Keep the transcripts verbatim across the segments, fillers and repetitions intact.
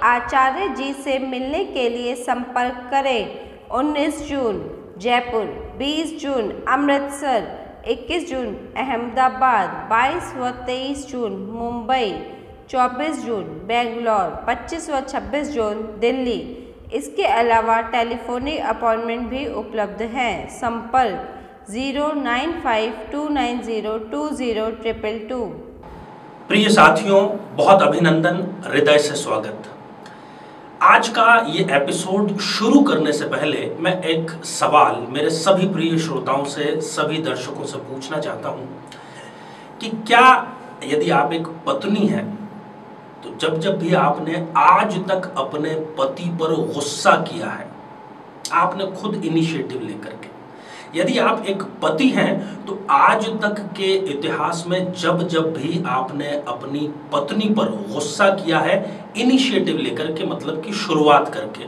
आचार्य जी से मिलने के लिए संपर्क करें। उन्नीस जून जयपुर, बीस जून अमृतसर, इक्कीस जून अहमदाबाद, बाईस व तेईस जून मुंबई, चौबीस जून बेंगलोर, पच्चीस व छब्बीस जून दिल्ली। इसके अलावा टेलीफोनिक अपॉइंटमेंट भी उपलब्ध हैं। संपर्क zero nine five two nine zero two zero triple two. प्रिय साथियों, बहुत अभिनंदन, हृदय से स्वागत। आज का ये एपिसोड शुरू करने से पहले मैं एक सवाल मेरे सभी प्रिय श्रोताओं से, सभी दर्शकों से पूछना चाहता हूं कि क्या यदि आप एक पत्नी हैं तो जब जब भी आपने आज तक अपने पति पर गुस्सा किया है, आपने खुद इनिशिएटिव लेकर के, यदि आप एक पति हैं तो आज तक के इतिहास में जब जब भी आपने अपनी पत्नी पर गुस्सा किया है इनिशिएटिव लेकर के, मतलब कि शुरुआत करके,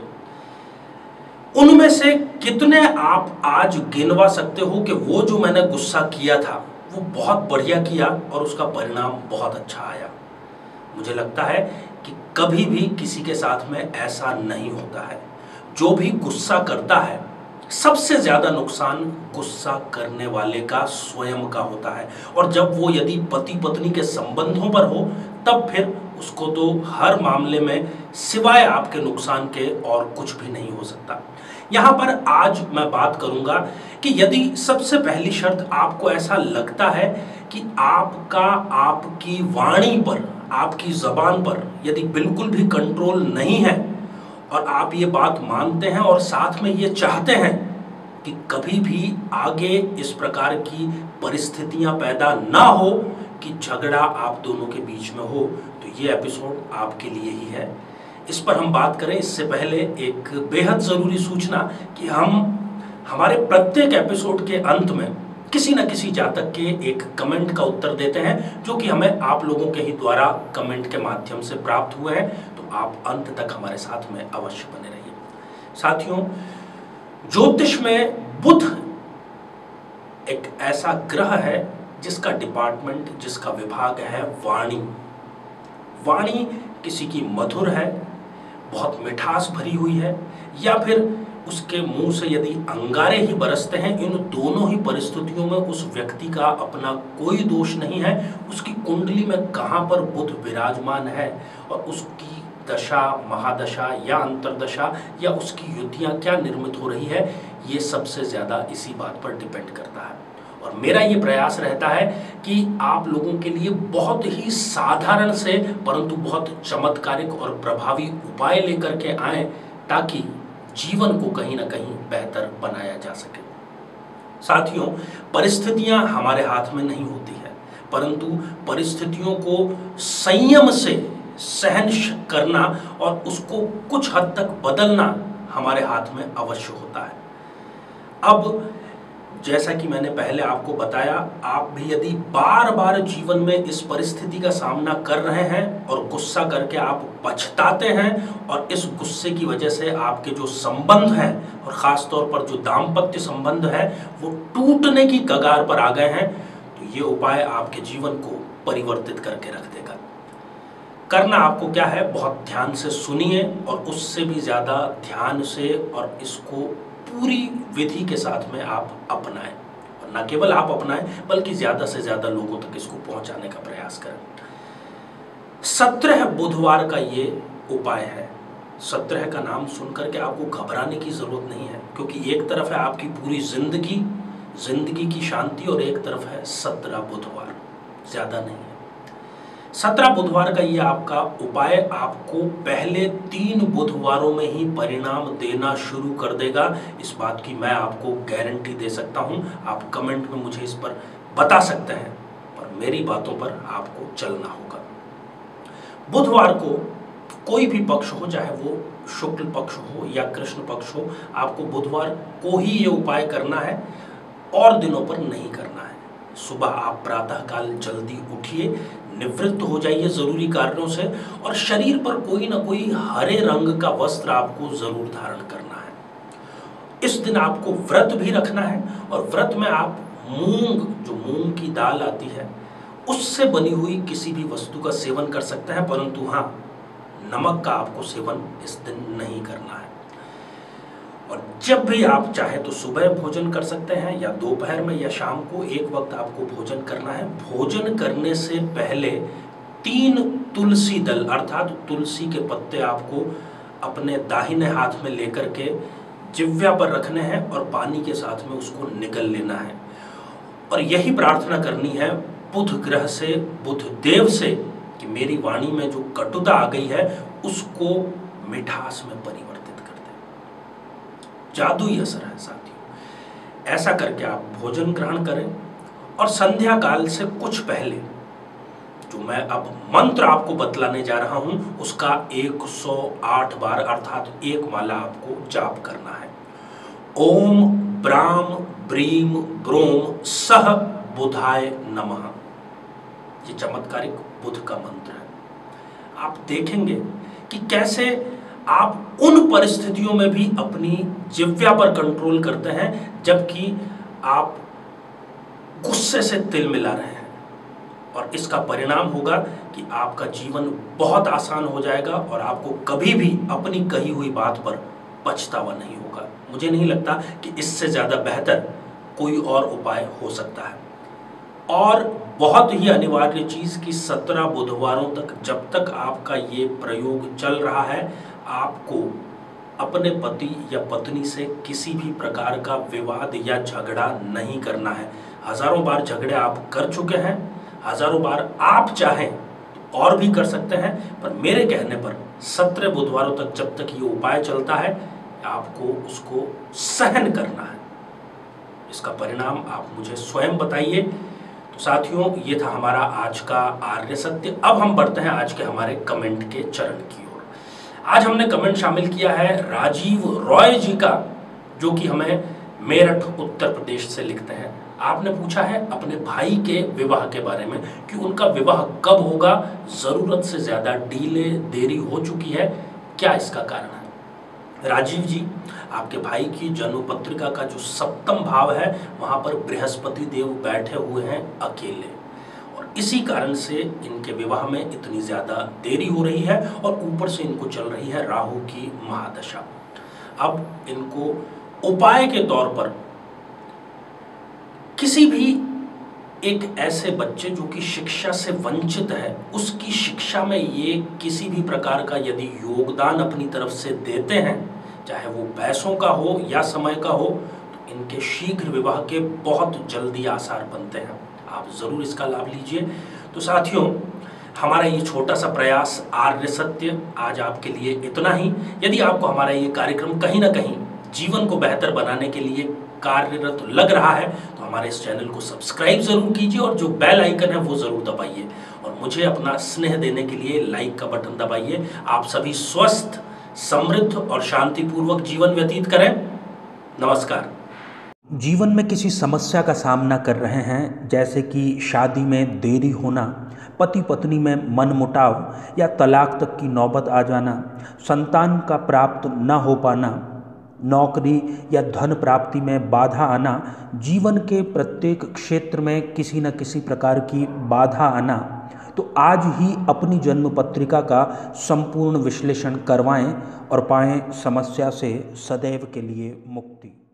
उनमें से कितने आप आज गिनवा सकते हो कि वो जो मैंने गुस्सा किया था वो बहुत बढ़िया किया और उसका परिणाम बहुत अच्छा आया? मुझे लगता है कि कभी भी किसी के साथ में ऐसा नहीं होता है। जो भी गुस्सा करता है, सबसे ज्यादा नुकसान गुस्सा करने वाले का स्वयं का होता है। और जब वो यदि पति पत्नी के संबंधों पर हो तब फिर उसको तो हर मामले में सिवाय आपके नुकसान के और कुछ भी नहीं हो सकता। यहाँ पर आज मैं बात करूंगा कि यदि सबसे पहली शर्त आपको ऐसा लगता है कि आपका आपकी वाणी पर, आपकी जबान पर यदि बिल्कुल भी कंट्रोल नहीं है और आप ये बात मानते हैं और साथ में ये चाहते हैं कि कभी भी आगे इस प्रकार की परिस्थितियां पैदा ना हो कि झगड़ा आप दोनों के बीच में हो, तो ये एपिसोड आपके लिए ही है। इस पर हम बात करें इससे पहले एक बेहद ज़रूरी सूचना कि हम हमारे प्रत्येक एपिसोड के अंत में किसी न किसी जातक के एक कमेंट का उत्तर देते हैं, जो कि हमें आप लोगों के ही द्वारा कमेंट के माध्यम से प्राप्त हुए हैं। आप अंत तक हमारे साथ में अवश्य बने रहिए। साथियों, ज्योतिष में बुध एक ऐसा ग्रह है जिसका डिपार्टमेंट, जिसका विभाग है वाणी। वाणी किसी की मधुर है, बहुत मिठास भरी हुई है, या फिर उसके मुंह से यदि अंगारे ही बरसते हैं, इन दोनों ही परिस्थितियों में उस व्यक्ति का अपना कोई दोष नहीं है। उसकी कुंडली में कहां पर बुध विराजमान है और उसकी दशा, महादशा या अंतरदशा या उसकी युतियां क्या निर्मित हो रही है, ये सबसे ज्यादा इसी बात पर डिपेंड करता है। और मेरा ये प्रयास रहता है कि आप लोगों के लिए बहुत ही साधारण से परंतु बहुत चमत्कारिक और प्रभावी उपाय लेकर के आए, ताकि जीवन को कहीं ना कहीं बेहतर बनाया जा सके। साथियों, परिस्थितियां हमारे हाथ में नहीं होती है, परंतु परिस्थितियों को संयम से सहन करना और उसको कुछ हद तक बदलना हमारे हाथ में अवश्य होता है। अब जैसा कि मैंने पहले आपको बताया, आप भी यदि बार बार जीवन में इस परिस्थिति का सामना कर रहे हैं और गुस्सा करके आप पछताते हैं और इस गुस्से की वजह से आपके जो संबंध हैं और ख़ास तौर पर जो दाम्पत्य संबंध है वो टूटने की कगार पर आ गए हैं, तो ये उपाय आपके जीवन को परिवर्तित करके रख देगा। करना आपको क्या है, बहुत ध्यान से सुनिए और उससे भी ज़्यादा ध्यान से और इसको पूरी विधि के साथ में आप अपनाएं, और न केवल आप अपनाएं बल्कि ज़्यादा से ज़्यादा लोगों तक इसको पहुंचाने का प्रयास करें। सत्रह बुधवार का ये उपाय है। सत्रह का नाम सुनकर के आपको घबराने की ज़रूरत नहीं है, क्योंकि एक तरफ है आपकी पूरी जिंदगी, जिंदगी की शांति, और एक तरफ है सत्रह बुधवार, ज़्यादा नहीं है। सत्रह बुधवार का ये आपका उपाय आपको पहले तीन बुधवारों में ही परिणाम देना शुरू कर देगा। इस बात की मैं आपको गारंटी दे सकता हूं। आप कमेंट में मुझे इस पर बता सकते हैं, पर मेरी बातों पर आपको चलना होगा। बुधवार को कोई भी पक्ष हो, चाहे वो शुक्ल पक्ष हो या कृष्ण पक्ष हो, आपको बुधवार को ही ये उपाय करना है और दिनों पर नहीं करना है। सुबह आप प्रातःकाल जल्दी उठिए, निवृत्त हो जाइए जरूरी कार्यों से, और शरीर पर कोई ना कोई हरे रंग का वस्त्र आपको जरूर धारण करना है। इस दिन आपको व्रत भी रखना है, और व्रत में आप मूंग, जो मूंग की दाल आती है, उससे बनी हुई किसी भी वस्तु का सेवन कर सकते हैं, परंतु हाँ, नमक का आपको सेवन इस दिन नहीं करना है। और जब भी आप चाहे तो सुबह भोजन कर सकते हैं या दोपहर में या शाम को, एक वक्त आपको भोजन करना है। भोजन करने से पहले तीन तुलसी दल अर्थात तुलसी के पत्ते आपको अपने दाहिने हाथ में लेकर के जिह्वा पर रखने हैं और पानी के साथ में उसको निगल लेना है। और यही प्रार्थना करनी है बुध ग्रह से, बुध देव से, कि मेरी वाणी में जो कटुता आ गई है उसको मिठास में परिवर्तित कर दे। जादुई असर है साथियों। ऐसा करके आप भोजन ग्रहण करें और संध्या काल से कुछ पहले जो मैं अब मंत्र आपको बतलाने जा रहा हूं उसका एक सौ आठ बार अर्थात एक माला आपको जाप करना है। ओम ब्राम ब्रीम ब्रोम सह बुधाय नमः। ये चमत्कारिक बुध का मंत्र है। आप देखेंगे कि कैसे आप उन परिस्थितियों में भी अपनी जिह्वा पर कंट्रोल करते हैं जबकि आप गुस्से से तिल मिला रहे हैं, और इसका परिणाम होगा कि आपका जीवन बहुत आसान हो जाएगा और आपको कभी भी अपनी कही हुई बात पर पछतावा नहीं होगा। मुझे नहीं लगता कि इससे ज़्यादा बेहतर कोई और उपाय हो सकता है। और बहुत ही अनिवार्य चीज़ कि सत्रह बुधवारों तक जब तक आपका ये प्रयोग चल रहा है आपको अपने पति या पत्नी से किसी भी प्रकार का विवाद या झगड़ा नहीं करना है। हजारों बार झगड़े आप कर चुके हैं, हजारों बार आप चाहें तो और भी कर सकते हैं, पर मेरे कहने पर सत्रह बुधवारों तक जब तक ये उपाय चलता है आपको उसको सहन करना है। इसका परिणाम आप मुझे स्वयं बताइए। तो साथियों, ये था हमारा आज का आर्य सत्य। अब हम बढ़ते हैं आज के हमारे कमेंट के चरण की ओर। आज हमने कमेंट शामिल किया है राजीव रॉय जी का, जो कि हमें मेरठ उत्तर प्रदेश से लिखते हैं। आपने पूछा है अपने भाई के विवाह के बारे में कि उनका विवाह कब होगा, जरूरत से ज्यादा डीले देरी हो चुकी है, क्या इसका कारण है। राजीव जी, आपके भाई की जन्म पत्रिका का जो सप्तम भाव है वहां पर बृहस्पति देव बैठे हुए हैं अकेले, और इसी कारण से इनके विवाह में इतनी ज्यादा देरी हो रही है और ऊपर से इनको चल रही है राहु की महादशा। अब इनको उपाय के तौर पर किसी भी एक ऐसे बच्चे जो कि शिक्षा से वंचित है उसकी शिक्षा में ये किसी भी प्रकार का यदि योगदान अपनी तरफ से देते हैं, चाहे वो पैसों का हो या समय का हो, तो इनके शीघ्र विवाह के बहुत जल्दी आसार बनते हैं। आप जरूर इसका लाभ लीजिए। तो साथियों, हमारा ये छोटा सा प्रयास आर्य सत्य आज आपके लिए इतना ही। यदि आपको हमारा ये कार्यक्रम कहीं ना कहीं जीवन को बेहतर बनाने के लिए कार्यरत लग रहा है तो हमारे इस चैनल को सब्सक्राइब जरूर कीजिए और जो बेल आइकन है वो जरूर दबाइए, और मुझे अपना स्नेह देने के लिए लाइक का बटन दबाइए। आप सभी स्वस्थ, समृद्ध और शांतिपूर्वक जीवन व्यतीत करें। नमस्कार। जीवन में किसी समस्या का सामना कर रहे हैं, जैसे कि शादी में देरी होना, पति पत्नी में मनमुटाव या तलाक तक की नौबत आ जाना, संतान का प्राप्त न हो पाना, नौकरी या धन प्राप्ति में बाधा आना, जीवन के प्रत्येक क्षेत्र में किसी न किसी प्रकार की बाधा आना, तो आज ही अपनी जन्म पत्रिका का संपूर्ण विश्लेषण करवाएं और पाएं समस्या से सदैव के लिए मुक्ति।